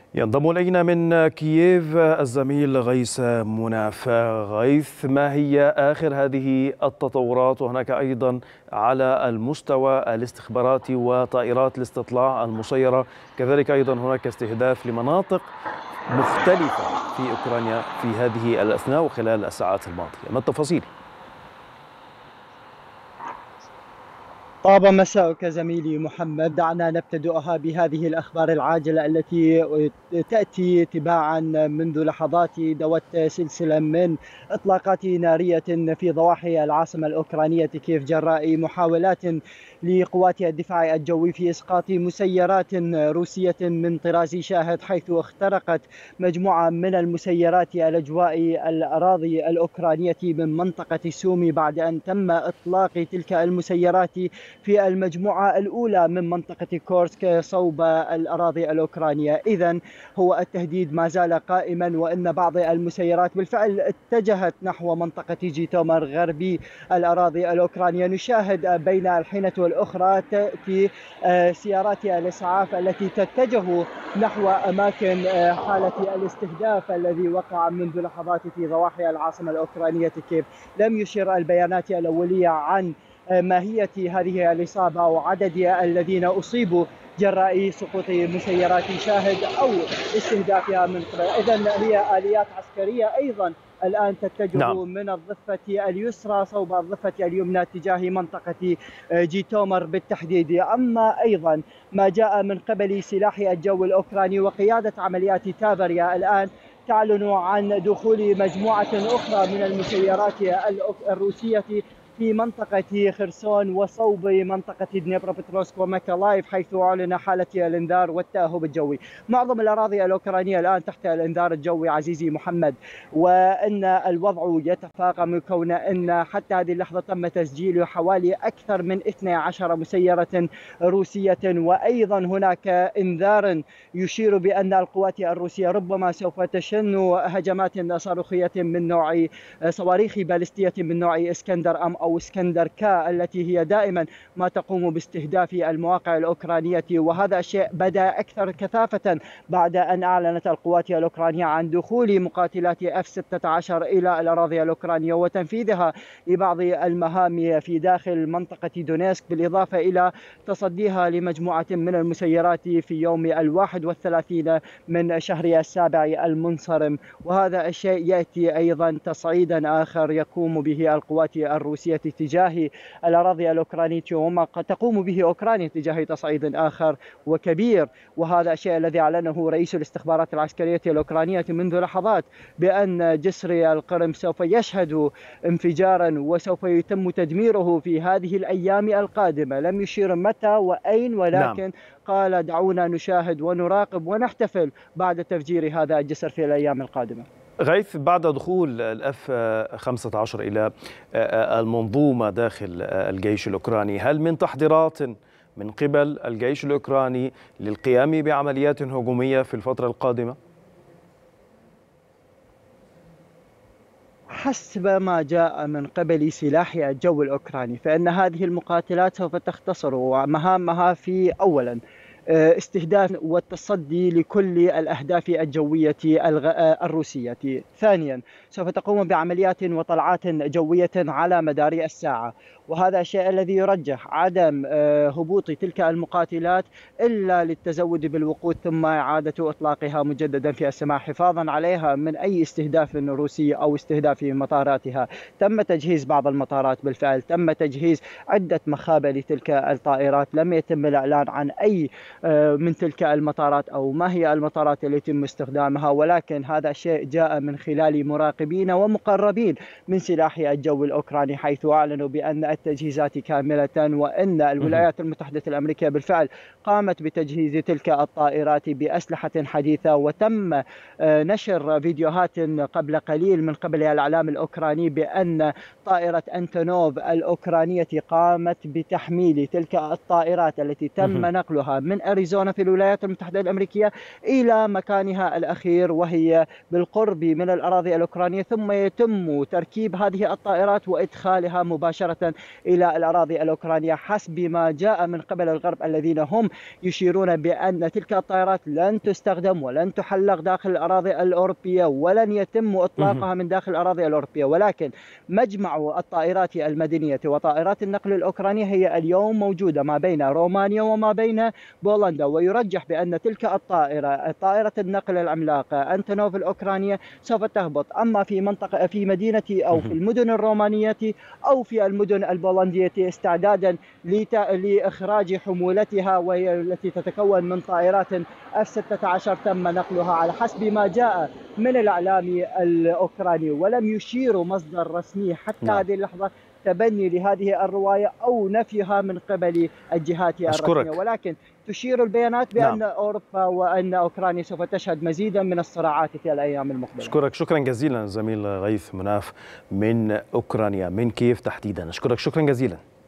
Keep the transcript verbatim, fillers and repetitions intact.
ينضم إلينا من كييف الزميل غيث مناف. غيث، ما هي آخر هذه التطورات؟ وهناك أيضا على المستوى الاستخباراتي وطائرات الاستطلاع المسيرة، كذلك أيضا هناك استهداف لمناطق مختلفة في أوكرانيا في هذه الأثناء وخلال الساعات الماضية، ما التفاصيل؟ طاب مساءك زميلي محمد. دعنا نبتدئها بهذه الأخبار العاجلة التي تأتي تباعا منذ لحظات. دوت سلسلة من إطلاقات نارية في ضواحي العاصمة الأوكرانية كييف جراء محاولات لقوات الدفاع الجوي في إسقاط مسيرات روسية من طراز شاهد، حيث اخترقت مجموعة من المسيرات الأجواء الأراضي الأوكرانية من منطقة سومي بعد أن تم إطلاق تلك المسيرات في المجموعة الأولى من منطقة كورسك صوب الأراضي الأوكرانية. إذن هو التهديد ما زال قائما، وأن بعض المسيرات بالفعل اتجهت نحو منطقة جيتومر غربي الأراضي الأوكرانية. نشاهد بين الحينة والأخرى تأتي سيارات الإسعاف التي تتجه نحو أماكن حالة الاستهداف الذي وقع منذ لحظات في ضواحي العاصمة الأوكرانية كييف. لم يشر البيانات الأولية عن ماهية هذه الإصابة أو عدد الذين أصيبوا جراء سقوط مسيرات شاهد أو استهدافها من قبل. إذن هي آليات عسكرية أيضا الآن تتجه نعم. من الضفة اليسرى صوب الضفة اليمنى تجاه منطقة جيتومر بالتحديد. أما أيضا ما جاء من قبل سلاح الجو الأوكراني وقيادة عمليات تافريا الآن تعلن عن دخول مجموعة أخرى من المسيرات الروسية في منطقة خرسون وصوب منطقة دنيبروبتروفسك وميكولايف، حيث أعلن حالة الإنذار والتأهب الجوي. معظم الأراضي الأوكرانية الآن تحت الإنذار الجوي عزيزي محمد، وأن الوضع يتفاقم كون أن حتى هذه اللحظة تم تسجيل حوالي أكثر من اثنتي عشرة مسيرة روسية. وأيضا هناك إنذار يشير بأن القوات الروسية ربما سوف تشن هجمات صاروخية من نوع صواريخ باليستية من نوع اسكندر أم أو اسكندر كا، التي هي دائما ما تقوم باستهداف المواقع الأوكرانية. وهذا الشيء بدا أكثر كثافة بعد أن أعلنت القوات الأوكرانية عن دخول مقاتلات إف ستة عشر إلى الأراضي الأوكرانية وتنفيذها لبعض المهام في داخل منطقة دونيسك، بالإضافة إلى تصديها لمجموعة من المسيرات في يوم الواحد والثلاثين من شهر السابع المنصرم. وهذا الشيء يأتي أيضا تصعيدا آخر يقوم به القوات الروسية تجاه الأراضي الأوكرانية، وما قد تقوم به أوكرانيا تجاه تصعيد آخر وكبير. وهذا الشيء الذي أعلنه رئيس الاستخبارات العسكرية الأوكرانية منذ لحظات، بأن جسر القرم سوف يشهد انفجارا وسوف يتم تدميره في هذه الأيام القادمة. لم يشير متى وأين، ولكن نعم. قال دعونا نشاهد ونراقب ونحتفل بعد تفجير هذا الجسر في الأيام القادمة. غيث، بعد دخول الأف خمسة عشر إلى المنظومة داخل الجيش الأوكراني، هل من تحضيرات من قبل الجيش الأوكراني للقيام بعمليات هجومية في الفترة القادمة؟ حسب ما جاء من قبل سلاح الجو الأوكراني، فإن هذه المقاتلات سوف تختصر مهامها في أولا استهداف والتصدي لكل الأهداف الجوية الروسية. ثانيا سوف تقوم بعمليات وطلعات جوية على مدار الساعة، وهذا الشيء الذي يرجح عدم هبوط تلك المقاتلات إلا للتزود بالوقود ثم إعادة إطلاقها مجددا في السماء حفاظا عليها من أي استهداف روسي أو استهداف مطاراتها. تم تجهيز بعض المطارات بالفعل، تم تجهيز عدة مخابئ لتلك الطائرات. لم يتم الإعلان عن أي من تلك المطارات أو ما هي المطارات التي يتم استخدامها، ولكن هذا الشيء جاء من خلال مراقبين ومقربين من سلاح الجو الأوكراني، حيث أعلنوا بأن التجهيزات كاملة، وأن الولايات المتحدة الأمريكية بالفعل قامت بتجهيز تلك الطائرات بأسلحة حديثة. وتم نشر فيديوهات قبل قليل من قبل الإعلام الأوكراني بأن طائرة أنتونوف الأوكرانية قامت بتحميل تلك الطائرات التي تم نقلها من أريزونا في الولايات المتحدة الأمريكية إلى مكانها الأخير، وهي بالقرب من الأراضي الأوكرانية، ثم يتم تركيب هذه الطائرات وإدخالها مباشرة إلى الأراضي الأوكرانية حسب ما جاء من قبل الغرب، الذين هم يشيرون بأن تلك الطائرات لن تستخدم ولن تحلق داخل الأراضي الأوروبية ولن يتم إطلاقها من داخل الأراضي الأوروبية. ولكن مجمع الطائرات المدنية وطائرات النقل الأوكرانية هي اليوم موجودة ما بين رومانيا وما بين بولندا، ويرجح بأن تلك الطائرة طائرة النقل العملاقة أنتونوف الأوكرانية سوف تهبط أما في منطقة في مدينة أو في المدن الرومانية أو في المدن البولندية، استعدادا لإخراج حمولتها، وهي التي تتكون من طائرات إف ستة عشر تم نقلها على حسب ما جاء من الإعلام الأوكراني. ولم يشير مصدر رسمي حتى نعم. هذه اللحظة تبني لهذه الرواية أو نفيها من قبل الجهات الرسمية، ولكن تشير البيانات بأن نعم. أوروبا وأن أوكرانيا سوف تشهد مزيدا من الصراعات في الأيام المقبلة. أشكرك شكرا جزيلا زميل غيث مناف من أوكرانيا، من كييف تحديدا. أشكرك شكرا جزيلا.